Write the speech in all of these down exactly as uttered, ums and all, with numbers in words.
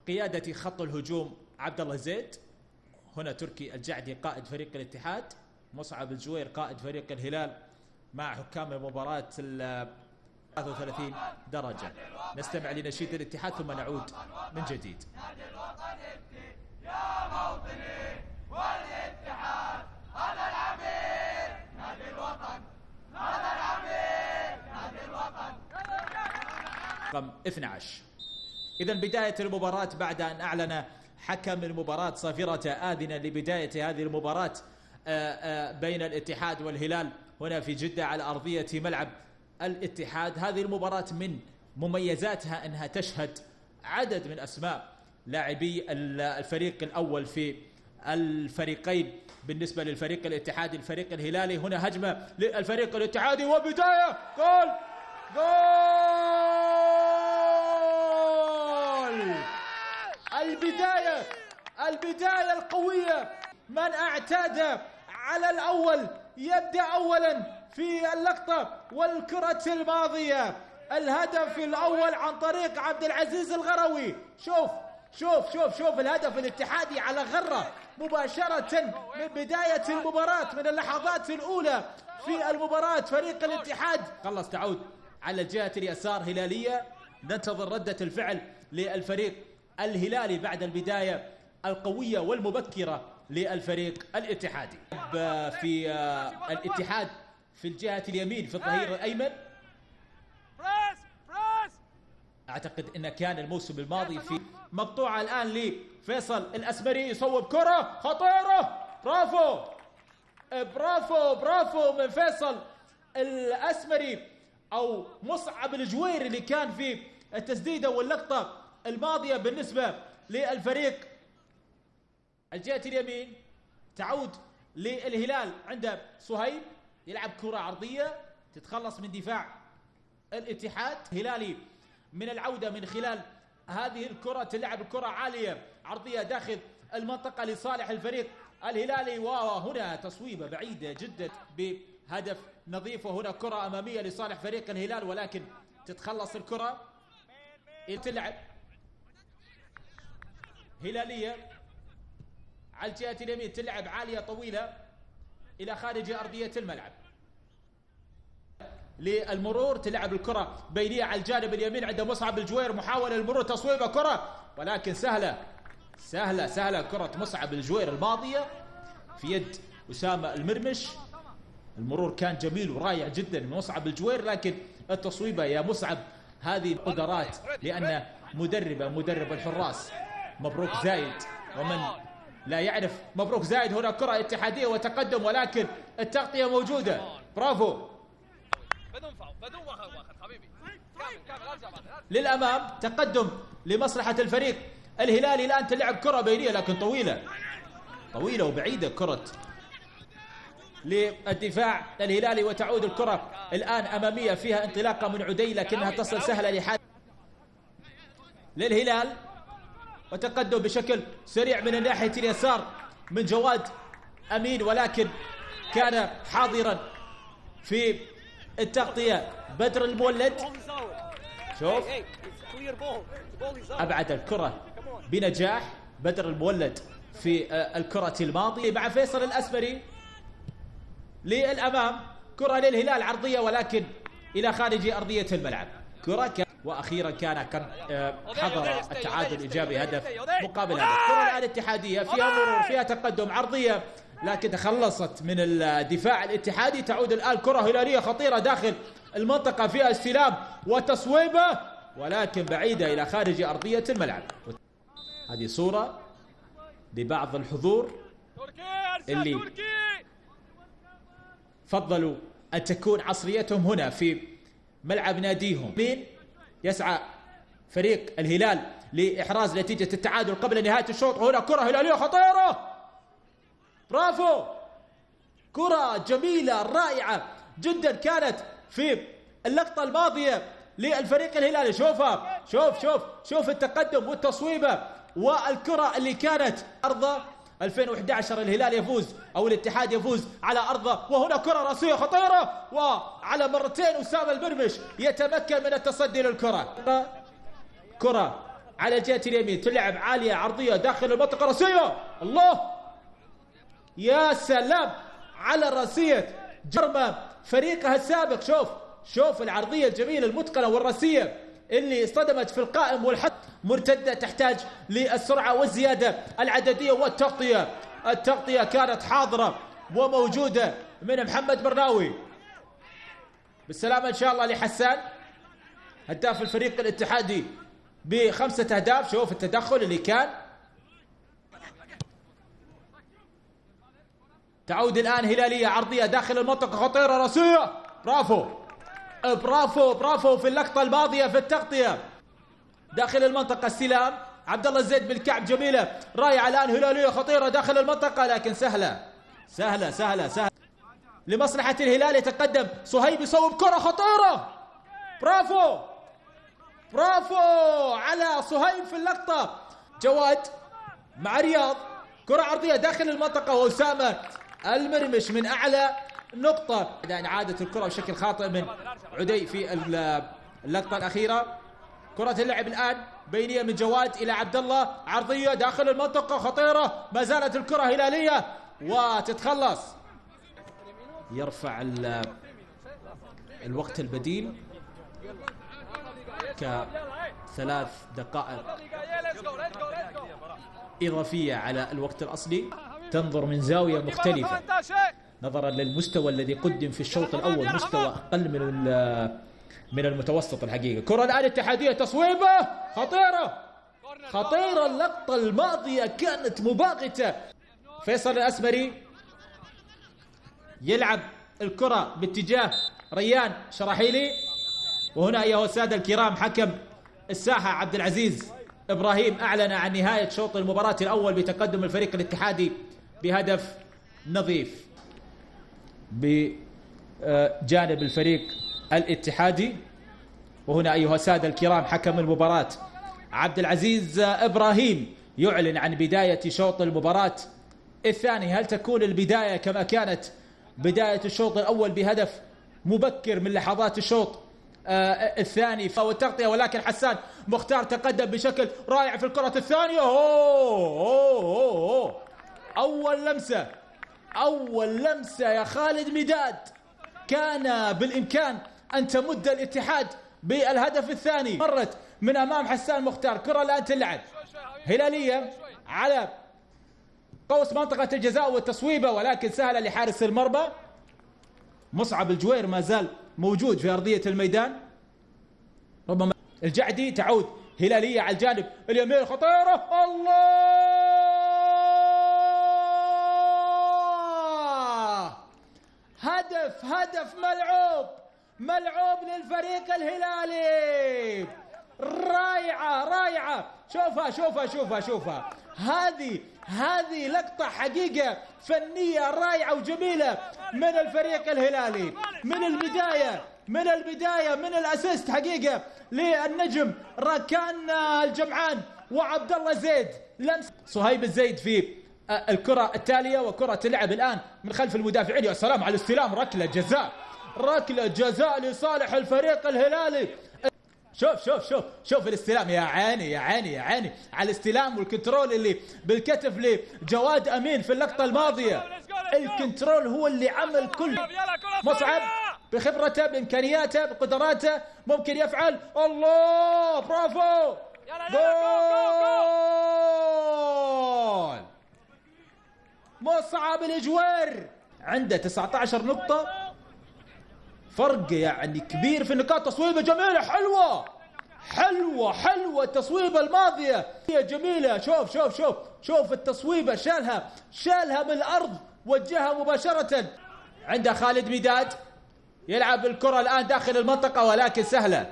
قيادة خط الهجوم عبد الله زيد. هنا تركي الجعدي قائد فريق الاتحاد، مصعب الجوير قائد فريق الهلال، مع حكام المباراة ثلاثة وثلاثين درجة. نستمع لنشيد الاتحاد ثم نعود من جديد. نادي الوطن ابكي يا موطني، والاتحاد هذا العميد. نادي الوطن هذا العميد. نادي الوطن. رقم اثني عشر. إذا بداية المباراة بعد أن أعلن حكم المباراة صافرة آذنة لبداية هذه المباراة بين الاتحاد والهلال هنا في جدة على أرضية ملعب الاتحاد. هذه المباراة من مميزاتها أنها تشهد عدد من أسماء لاعبي الفريق الأول في الفريقين. بالنسبة للفريق الاتحادي الفريق الهلالي، هنا هجمة للفريق الاتحادي وبداية جول جول. البداية البداية القوية. من اعتاد على الأول يبدأ أولا في اللقطة والكرة الماضية. الهدف الأول عن طريق عبد العزيز الغروي. شوف شوف شوف شوف الهدف الاتحادي على غرة مباشرة من بداية المباراة، من اللحظات الأولى في المباراة. فريق الاتحاد خلص تعود على الجهة اليسار هلالية. ننتظر ردة الفعل للفريق الهلالي بعد البداية القوية والمبكرة للفريق الاتحادي. في الاتحاد في الجهة اليمين في الظهير الأيمن، أعتقد أنه كان الموسم الماضي في مقطوعة الآن لفيصل الأسمري، يصوب كرة خطيرة. برافو برافو برافو من فيصل الأسمري أو مصعب الجوير اللي كان في التسديدة واللقطة الماضية بالنسبة للفريق. الجهة اليمين تعود للهلال عند صهيب، يلعب كرة عرضية تتخلص من دفاع الاتحاد. هلالي من العودة من خلال هذه الكرة، تلعب الكرة عالية عرضية داخل المنطقة لصالح الفريق الهلالي، وهنا تصويبة بعيدة جدا بهدف نظيف. وهنا كرة أمامية لصالح فريق الهلال ولكن تتخلص الكرة. تلعب هلالية على الجهة اليمين، تلعب عالية طويلة إلى خارج أرضية الملعب للمرور. تلعب الكرة بينية على الجانب اليمين عند مصعب الجوير، محاولة المرور، تصويبة كرة ولكن سهلة سهلة سهلة. كرة مصعب الجوير الماضية في يد أسامة المرمش. المرور كان جميل ورائع جدا من مصعب الجوير، لكن التصويبة يا مصعب هذه قدرات، لأن مدربة مدرب الحراس مبروك زايد، ومن لا يعرف مبروك زايد. هنا كرة اتحادية وتقدم ولكن التغطية موجودة. برافو للأمام، تقدم لمصلحة الفريق الهلالي. الآن تلعب كرة بينية لكن طويلة طويلة وبعيدة كرة للدفاع الهلالي، وتعود الكرة الآن أمامية فيها انطلاقة من عدي لكنها تصل سهلة لحد للهلال، وتقدم بشكل سريع من الناحية اليسار من جواد أمين ولكن كان حاضرا في التغطية بدر المولد. شوف أبعد الكرة بنجاح بدر المولد في الكرة الماضية مع فيصل الأسمري للأمام. كرة للهلال عرضية ولكن إلى خارج أرضية الملعب. كرة كان وأخيرا كان حضر التعادل الإيجابي هدف مقابل هدف. كرة الآن اتحادية فيها مرور فيها تقدم عرضية لكن تخلصت من الدفاع الاتحادي. تعود الآن كرة هلالية خطيرة داخل المنطقة، فيها استلام وتصويبة ولكن بعيدة إلى خارج أرضية الملعب. هذه صورة لبعض الحضور اللي فضلوا أن تكون عصريتهم هنا في ملعب ناديهم. مين يسعى فريق الهلال لإحراز نتيجة التعادل قبل نهاية الشوط. هنا كرة هلالية خطيرة. برافو، كرة جميلة رائعة جدا كانت في اللقطة الماضية للفريق الهلالي. شوفها شوف شوف شوف التقدم والتصويبة والكرة اللي كانت أرضه. ألفين وأحد عشر الهلال يفوز أو الاتحاد يفوز على أرضه، وهنا كرة رأسية خطيرة وعلى مرتين أسامة المرمش يتمكن من التصدي للكرة. كرة على جهة اليمين، تلعب عالية عرضية داخل المنطقة الرأسية. الله يا سلام على الرأسية جرمة فريقها السابق. شوف شوف العرضية الجميلة المتقنة والرأسية اللي اصطدمت في القائم والحط. مرتدة تحتاج للسرعة والزيادة العددية والتغطية. التغطية كانت حاضرة وموجودة من محمد برناوي. بالسلامة إن شاء الله لحسان هداف الفريق الاتحادي بخمسة أهداف. شوف التدخل اللي كان. تعود الآن هلالية عرضية داخل المنطقة خطيرة رأسية. برافو برافو برافو في اللقطة الماضية في التغطية داخل المنطقة. استلام عبد الله الزيد بالكعب جميلة رائعة. الآن هلالية خطيرة داخل المنطقة لكن سهلة سهلة سهلة سهلة لمصلحة الهلال. يتقدم صهيب يصوب كرة خطيرة. برافو برافو على صهيب في اللقطة. جواد مع رياض كرة عرضية داخل المنطقة وأسامة المرمش من أعلى نقطة. يعني عادت الكرة بشكل خاطئ من عدي في اللقطة الأخيرة. كرة اللعب الآن بينية من جواد إلى عبد الله عرضية داخل المنطقة خطيرة. ما زالت الكرة هلالية وتتخلص. يرفع الوقت البديل كثلاث دقائق إضافية على الوقت الأصلي. تنظر من زاوية مختلفة نظرا للمستوى الذي قدم في الشوط الأول، مستوى أقل من من المتوسط الحقيقة. كرة الآن اتحادية تصويبة خطيرة خطيرة. اللقطة الماضية كانت مباغتة. فيصل الأسمري يلعب الكرة باتجاه ريان شراحيلي. وهنا أيها السادة الكرام حكم الساحة عبد العزيز إبراهيم أعلن عن نهاية شوط المباراة الأول بتقدم الفريق الاتحادي بهدف نظيف بجانب الفريق الاتحادي. وهنا أيها السادة الكرام حكم المباراة عبد العزيز إبراهيم يعلن عن بداية شوط المباراة الثاني. هل تكون البداية كما كانت بداية الشوط الأول بهدف مبكر من لحظات الشوط آه الثاني والتغطية؟ ولكن حسان مختار تقدم بشكل رائع في الكرة الثانية. أوه أوه أوه أوه. أول لمسة أول لمسة يا خالد مداد كان بالإمكان أن تمد الاتحاد بالهدف الثاني. مرت من أمام حسان مختار. كرة الآن تلعب هلالية على قوس منطقة الجزاء والتصويبة ولكن سهلة لحارس المرمى. مصعب الجوير ما زال موجود في أرضية الميدان. ربما الجعدي. تعود هلالية على الجانب اليمين خطيرة. الله هدف هدف ملعوب ملعوب للفريق الهلالي. رائعة رائعة. شوفها شوفها شوفها شوفها. هذه هذه لقطة حقيقة فنية رائعة وجميلة من الفريق الهلالي من البداية من البداية من الأسيست حقيقة للنجم راكان الجمعان وعبد الله زيد. لمس صهيب الزيد في الكرة التالية وكرة اللعب الآن من خلف المدافعين. يا سلام على الاستلام. ركلة جزاء ركلة جزاء لصالح الفريق الهلالي. شوف شوف شوف شوف الاستلام. يا عيني يا عيني يا عيني على الاستلام والكنترول اللي بالكتف لجواد أمين في اللقطة الماضية. الكنترول هو اللي عمل كل. مصعب بخبرته بإمكانياته بقدراته ممكن يفعل. الله برافو. جول مصعب الجوير عنده تسعة عشر نقطة. فرق يعني كبير في النقاط. تصويبة جميلة حلوة حلوة حلوة. التصويبة الماضية هي جميلة. شوف شوف شوف شوف التصويبة شالها شالها من الأرض وجهها مباشرة. عنده خالد مداد يلعب الكرة الآن داخل المنطقة ولكن سهلة.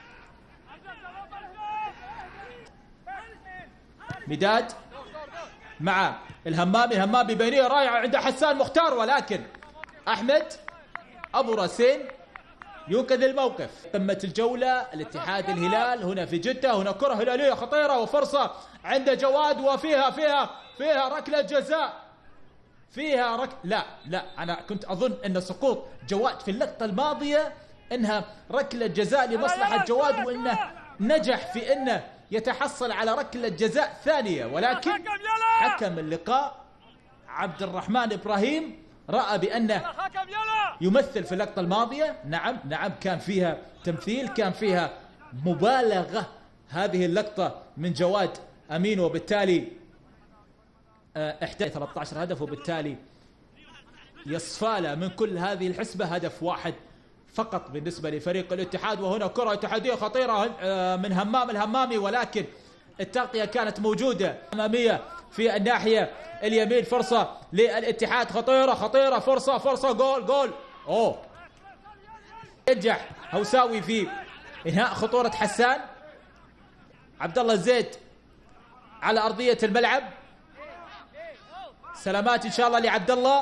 مداد مع الهمامي. الهمامي بينية رائعة عند حسان مختار ولكن أحمد أبو راسين ينقذ الموقف. قمة الجولة الاتحاد الهلال هنا في جدة. هنا كرة هلالية خطيرة وفرصة عند جواد وفيها فيها فيها ركلة جزاء فيها رك لا لا أنا كنت أظن أن سقوط جواد في اللقطة الماضية إنها ركلة جزاء لمصلحة جواد وإنه نجح في إنه يتحصل على ركلة جزاء ثانية، ولكن حكم اللقاء عبد الرحمن إبراهيم رأى بأنه يمثل في اللقطة الماضية. نعم نعم كان فيها تمثيل، كان فيها مبالغة هذه اللقطة من جواد أمين، وبالتالي احتاج ثلاثة عشر هدف، وبالتالي يصفى له من كل هذه الحسبة هدف واحد فقط بالنسبة لفريق الاتحاد. وهنا كرة اتحادية خطيرة من همام الهمامي، ولكن التغطية كانت موجودة أمامية في الناحية اليمين. فرصة للاتحاد خطيرة خطيرة، فرصة فرصة جول جول. أوه ينجح هوساوي في إنهاء خطورة حسان. عبد الله الزيد على أرضية الملعب، سلامات إن شاء الله لعبد الله.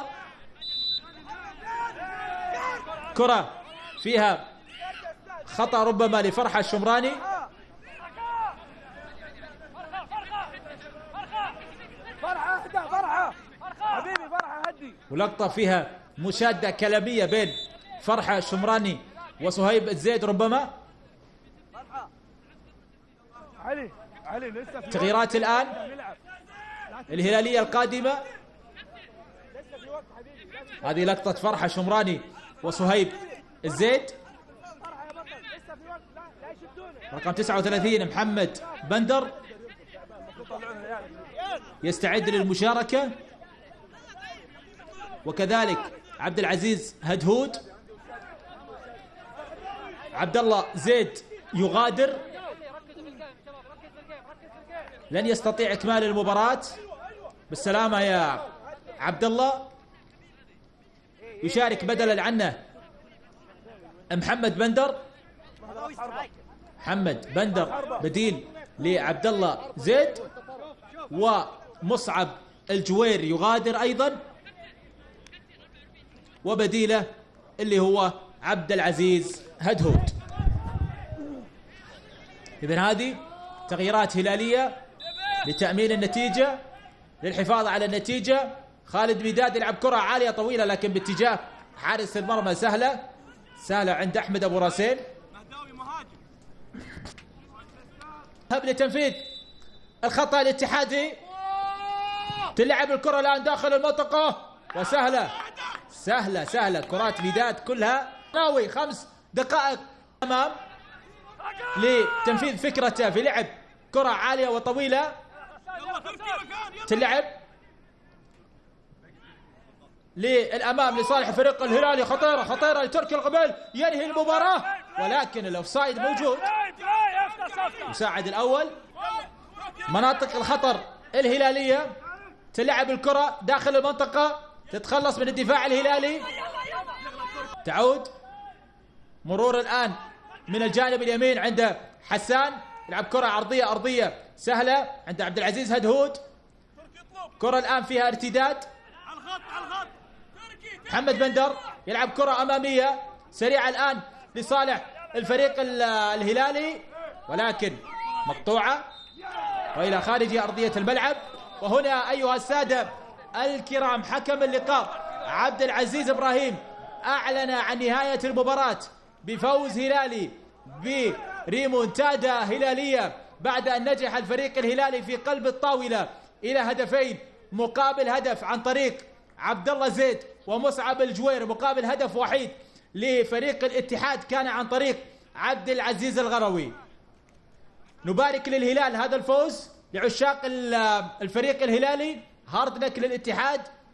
كرة فيها خطأ ربما لفرحة الشمراني. ولقطة فيها مشادة كلامية بين فرحة الشمراني وصهيب الزيد ربما. تغييرات الآن الهلالية القادمة. هذه لقطة فرحة شمراني وصهيب الزيد. رقم تسعة وثلاثين محمد بندر يستعد للمشاركة، وكذلك عبد العزيز هدهود. عبد الله زيد يغادر، لن يستطيع إكمال المباراة. بالسلامة يا عبد الله. يشارك بدلا عنه محمد بندر. محمد بندر بديل لعبد الله زيد، ومصعب الجوير يغادر أيضا، وبديله اللي هو عبد العزيز هدهود. إذن هذه تغييرات هلالية لتأمين النتيجة، للحفاظ على النتيجة. خالد ميداد يلعب كرة عالية طويلة لكن باتجاه حارس المرمى، سهلة سهلة عند أحمد أبو راسين. هب لتنفيذ الخطأ الاتحادي. تلعب الكرة الآن داخل المنطقة، وسهلة سهلة سهلة كرات ميداد كلها. ناوي خمس دقائق أمام لتنفيذ فكرته في لعب كرة عالية وطويلة. تلعب للأمام لصالح فريق الهلالي، خطيرة خطيرة لتركي القبيل ينهي المباراة، ولكن الأوفسايد موجود. مساعد الأول. مناطق الخطر الهلالية. تلعب الكرة داخل المنطقة، تتخلص من الدفاع الهلالي. تعود مرور الآن من الجانب اليمين عند حسان، يلعب كرة عرضية أرضية سهلة عند عبد العزيز هدهود. كرة الآن فيها ارتداد. محمد بندر يلعب كرة أمامية سريعة الآن لصالح الفريق الهلالي، ولكن مقطوعة وإلى خارج أرضية الملعب. وهنا أيها السادة الكرام حكم اللقاء عبد العزيز إبراهيم أعلن عن نهاية المباراة بفوز هلالي بريمونتادا هلالية، بعد أن نجح الفريق الهلالي في قلب الطاولة إلى هدفين مقابل هدف عن طريق عبد الله زيد ومصعب الجوير، مقابل هدف وحيد لفريق الاتحاد كان عن طريق عبد العزيز الغروي. نبارك للهلال هذا الفوز، لعشاق الفريق الهلالي، هارد لك للاتحاد.